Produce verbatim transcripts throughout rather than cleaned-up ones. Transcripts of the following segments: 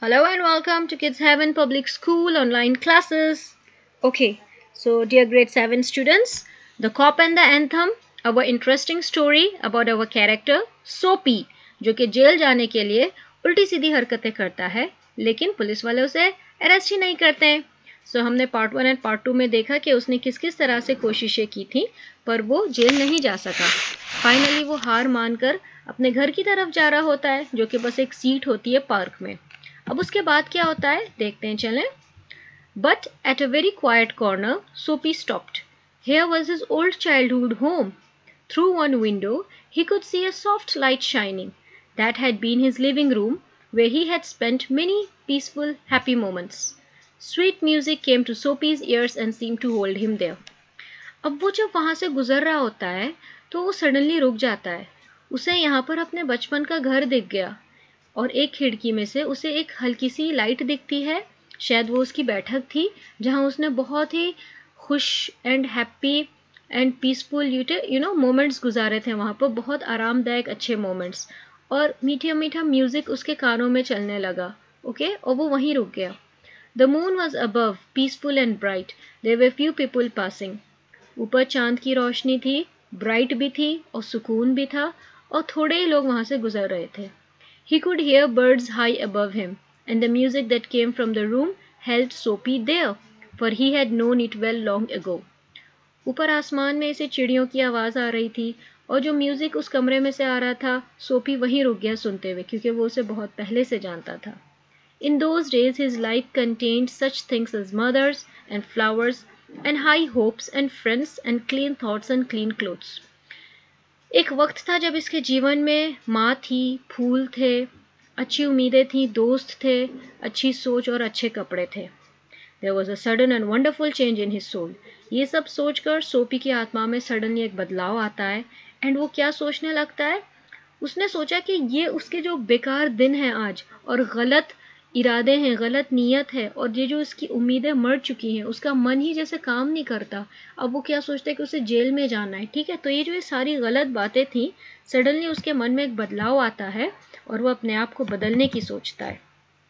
Hello and welcome to Kids Heaven Public School online classes. Okay, so dear grade seven students, The Cop and the Anthem, our interesting story about our character Soapy, जो कि jail जाने के लिए उल्टी सीधी हरकतें करता है, लेकिन पुलिस वाले उसे अरेस्ट ही नहीं करते हैं. सो so, हमने part one and part two में देखा कि उसने किस किस तरह से कोशिशें की थी, पर वो जेल नहीं जा सका. फाइनली वो हार मानकर अपने घर की तरफ जा रहा होता है, जो कि बस एक सीट होती है पार्क में. अब उसके बाद क्या होता है देखते हैं चलें. But at a very quiet corner, Soapy stopped. Here was his old childhood home. Through one window, he could see a soft light shining. That had been his living room, where he had spent many peaceful, happy moments. Sweet music came to Soapy's ears and seemed to hold him there. अब वो जब वहाँ से गुजर रहा होता है, तो वो सडनली रुक जाता है. उसे यहाँ पर अपने बचपन का घर दिख गया और एक खिड़की में से उसे एक हल्की सी लाइट दिखती है. शायद वो उसकी बैठक थी जहाँ उसने बहुत ही खुश and happy and peaceful you know moments गुजारे थे. वहाँ पर बहुत आरामदायक अच्छे मोमेंट्स और मीठा मीठा म्यूजिक उसके कानों में चलने लगा. Okay okay? और वो वहीं रुक गया. The moon was above peaceful and bright. There were few people passing. ऊपर चांद की रोशनी थी, ब्राइट भी थी और सुकून भी था, और थोड़े ही लोग वहाँ से गुजर रहे थे. He could hear birds high above him, and the music that came from the room held Soapy there, for he had known it well long ago. ऊपर आसमान में ऐसे चिड़ियों की आवाज़ आ रही थी, और जो म्यूज़िक उस कमरे में से आ रहा था, सोपी वहीं रुक गया सुनते हुए, क्योंकि वो उसे बहुत पहले से जानता था. In those days his life contained such things as mothers and flowers and high hopes and friends and clean thoughts and clean clothes. एक वक्त था जब इसके जीवन में माँ थी, फूल थे, अच्छी उम्मीदें थी, दोस्त थे, अच्छी सोच और अच्छे कपड़े थे. There was a sudden and wonderful change in his soul. ये सब सोचकर सोपी की आत्मा में सडनली एक बदलाव आता है. एंड वो क्या सोचने लगता है? उसने सोचा कि ये उसके जो बेकार दिन हैं आज, और गलत इरादे हैं, गलत नीयत है, और ये जो उसकी उम्मीदें मर चुकी हैं, उसका मन ही जैसे काम नहीं करता. अब वो क्या सोचता है कि उसे जेल में जाना है. ठीक है, तो ये जो ये सारी गलत बातें थी, सडनली उसके मन में एक बदलाव आता है और वो अपने आप को बदलने की सोचता है.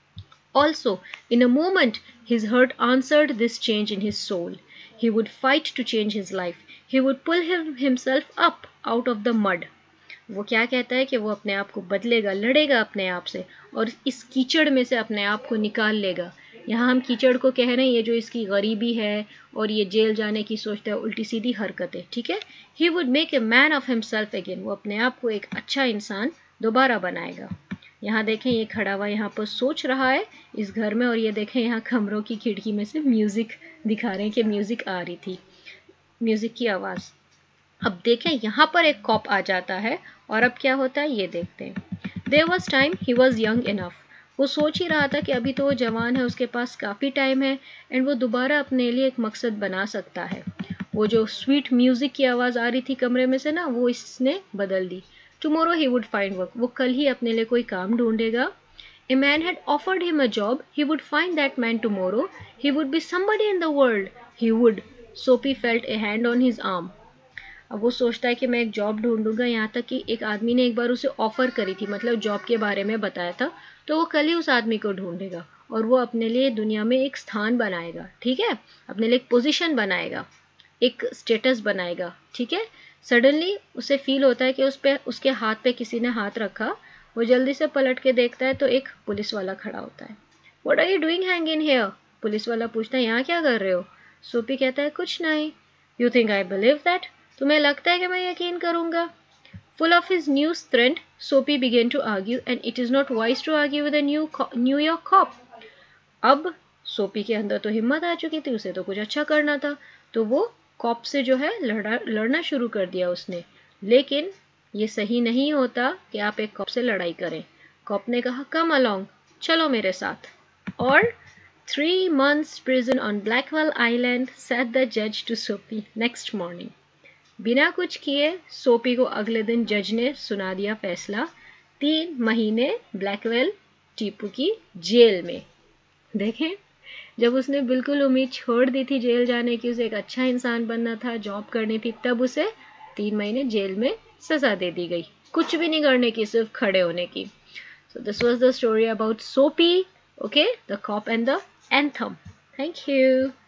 Also, in a moment, his heart answered this change in his soul. He would fight to change his life. He would pull him, himself up out of the mud. वो क्या कहता है कि वो अपने आप को बदलेगा, लड़ेगा अपने आप से, और इस कीचड़ में से अपने आप को निकाल लेगा. यहाँ हम कीचड़ को कह रहे हैं, ये जो इसकी गरीबी है और ये जेल जाने की सोचता है, उल्टी सीधी हरकतें. ठीक है, he would make a man of himself again. वो अपने आप को एक अच्छा इंसान दोबारा बनाएगा. यहाँ देखें, ये खड़ा हुआ यहाँ पर सोच रहा है इस घर में, और ये देखें यहाँ कमरों की खिड़की में से म्यूज़िक दिखा रहे हैं कि म्यूज़िक आ रही थी, म्यूज़िक की आवाज़. अब देखें, यहाँ पर एक कॉप आ जाता है, और अब क्या होता है ये देखते हैं. There was time he was young enough. वो सोच ही रहा था कि अभी तो वो जवान है, उसके पास काफ़ी टाइम है, एंड वो दोबारा अपने लिए एक मकसद बना सकता है. वो जो स्वीट म्यूज़िक की आवाज़ आ रही थी कमरे में से ना, वो इसने बदल दी. Tomorrow he would find work. वो कल ही अपने लिए कोई काम ढूंढेगा. A man had offered him a job. He would find that man tomorrow. He would be somebody in the world. He would. Soapy felt a hand on his arm. अब वो सोचता है कि मैं एक जॉब ढूंढूंगा. यहाँ तक कि एक आदमी ने एक बार उसे ऑफर करी थी, मतलब जॉब के बारे में बताया था, तो वो कल ही उस आदमी को ढूंढेगा और वो अपने लिए दुनिया में एक स्थान बनाएगा. ठीक है, अपने लिए एक पोजीशन बनाएगा, एक स्टेटस बनाएगा. ठीक है, सडनली उसे फील होता है कि उस पे उसके हाथ पे किसी ने हाथ रखा. वो जल्दी से पलट के देखता है तो एक पुलिस वाला खड़ा होता है. What are you doing hang in here? Police वाला पूछता है, यहाँ क्या कर रहे हो? सोपी कहता है, कुछ नहीं. You think I believe that? तुम्हें लगता है कि मैं यकीन करूंगा? Full of his new strength, Soapy began to argue, and it is not wise to argue with a new New York cop. अब सोपी के अंदर तो हिम्मत आ चुकी थी, उसे तो कुछ अच्छा करना था, तो वो कॉप से जो है लड़ा लड़ना शुरू कर दिया उसने. लेकिन ये सही नहीं होता कि आप एक कॉप से लड़ाई करें. कॉप ने कहा, कम अलोंग, चलो मेरे साथ. और three months prison on Blackwell Island said the जज टू सोपी नेक्स्ट मॉर्निंग. बिना कुछ किए सोपी को अगले दिन जज ने सुना दिया फैसला, तीन महीने ब्लैकवेल टीपू की जेल में. देखें, जब उसने बिल्कुल उम्मीद छोड़ दी थी जेल जाने की, उसे एक अच्छा इंसान बनना था, जॉब करनी थी, तब उसे तीन महीने जेल में सजा दे दी गई, कुछ भी नहीं करने की, सिर्फ खड़े होने की. So this was the story about Soapy Okay, the cop and the anthem. Thank you.